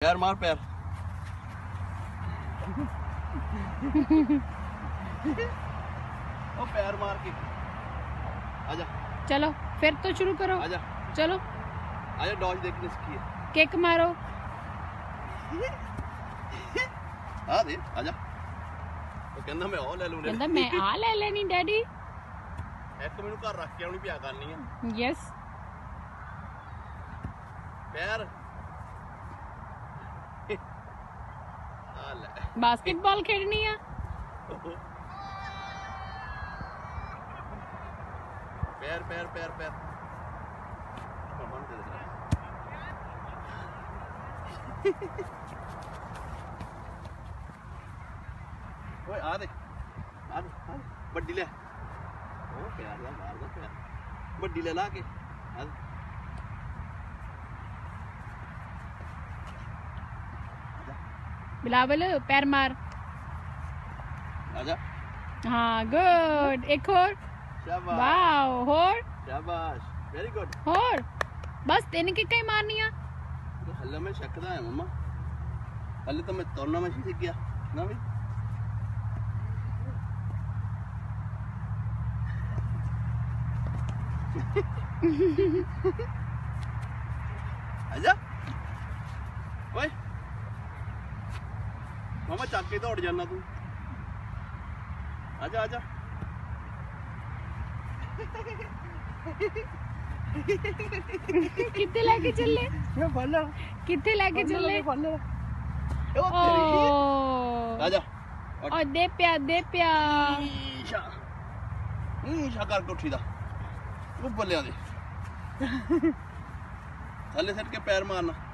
पैर मार पैर। ओ पैर मार के आजा। चलो फिर तो शुरू करो। आजा चलो आजा, डॉज देखने सीखी है। किक मारो। आ दे आजा। तो कहना मैं ओ ले लूं। कहंदा मैं आ ले लेनी डैडी। एक मैनू घर रख के आउणी पिया करनी है। यस पैर आ ले। बास्केटबॉल खेलनी है। पैर पैर पैर पैर ओए आ दे आ दे बड्डी ले। ओ प्यार दा मार दा प्यार बड्डी ले ला के आ दे। बिलावल पैर मार। आजा। हाँ गुड। एक और। शाबाश वाओ और शाबाश वेरी गुड। और बस तीन किक्कां ही मारनियां। हल्ले मैं शकदा है मम्मा, हल्ले तो मैं तोड़ना में सीख गया ना भी। आजा ओए मामा चक के दौड़ जाना तू। आजा आजा। कित्थे लेके चले? मैं फड़ना कित्थे लेके चले? फड़ना ओ आजा ओ दे पिया ईशा ईशा करके उठी दा वो बल्लियां दे थल्ले सट के पैर मारना।